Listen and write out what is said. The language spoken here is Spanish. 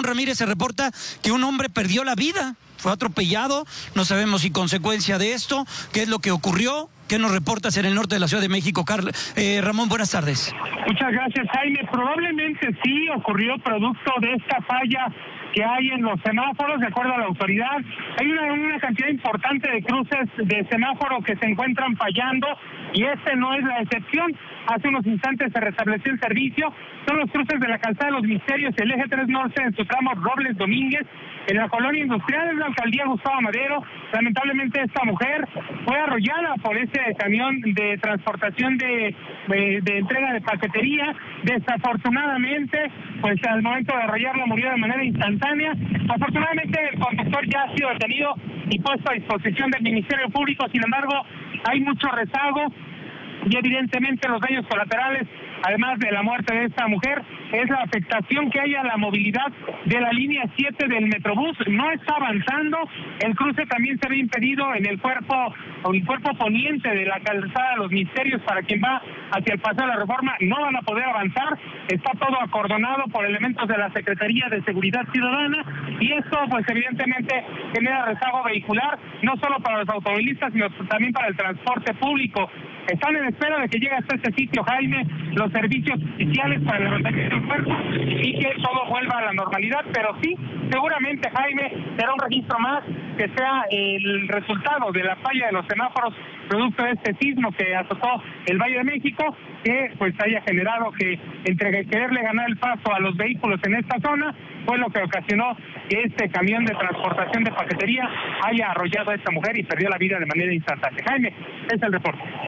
Ramón Ramírez, se reporta que un hombre perdió la vida, fue atropellado, no sabemos si consecuencia de esto, qué es lo que ocurrió. ¿Qué nos reportas en el norte de la Ciudad de México, Ramón? Buenas tardes. Muchas gracias, Jaime. Probablemente sí ocurrió producto de esta falla que hay en los semáforos, de acuerdo a la autoridad. Hay una cantidad importante de cruces de semáforo que se encuentran fallando y este no es la excepción. Hace unos instantes se restableció el servicio. Son los cruces de la Calzada de los Misterios, el eje 3 Norte en su tramo Robles Domínguez, en la colonia industrial de la alcaldía Gustavo Madero. Lamentablemente esta mujer fue arrollada por ese camión de transportación de entrega de paquetería. Desafortunadamente, pues al momento de arrollarla murió de manera instantánea. Afortunadamente el conductor ya ha sido detenido y puesto a disposición del Ministerio Público. Sin embargo, hay mucho rezago y evidentemente los daños colaterales, además de la muerte de esta mujer, es la afectación que hay a la movilidad de la línea 7 del Metrobús. No está avanzando, el cruce también se ve impedido en el cuerpo poniente de la Calzada de los Misterios. Para quien va hacia el Paseo de la Reforma no van a poder avanzar, está todo acordonado por elementos de la Secretaría de Seguridad Ciudadana y esto pues evidentemente genera rezago vehicular, no solo para los automovilistas, sino también para el transporte público. Están en espera de que llegue hasta este sitio, Jaime, los servicios oficiales para el levantamiento del cuerpo y que todo vuelva a la normalidad, pero sí, seguramente, Jaime, será un registro más que sea el resultado de la falla de los semáforos producto de este sismo que azotó el Valle de México, que pues haya generado que entre quererle ganar el paso a los vehículos en esta zona fue lo que ocasionó que este camión de transportación de paquetería haya arrollado a esta mujer y perdió la vida de manera instantánea. Jaime, es el reporte.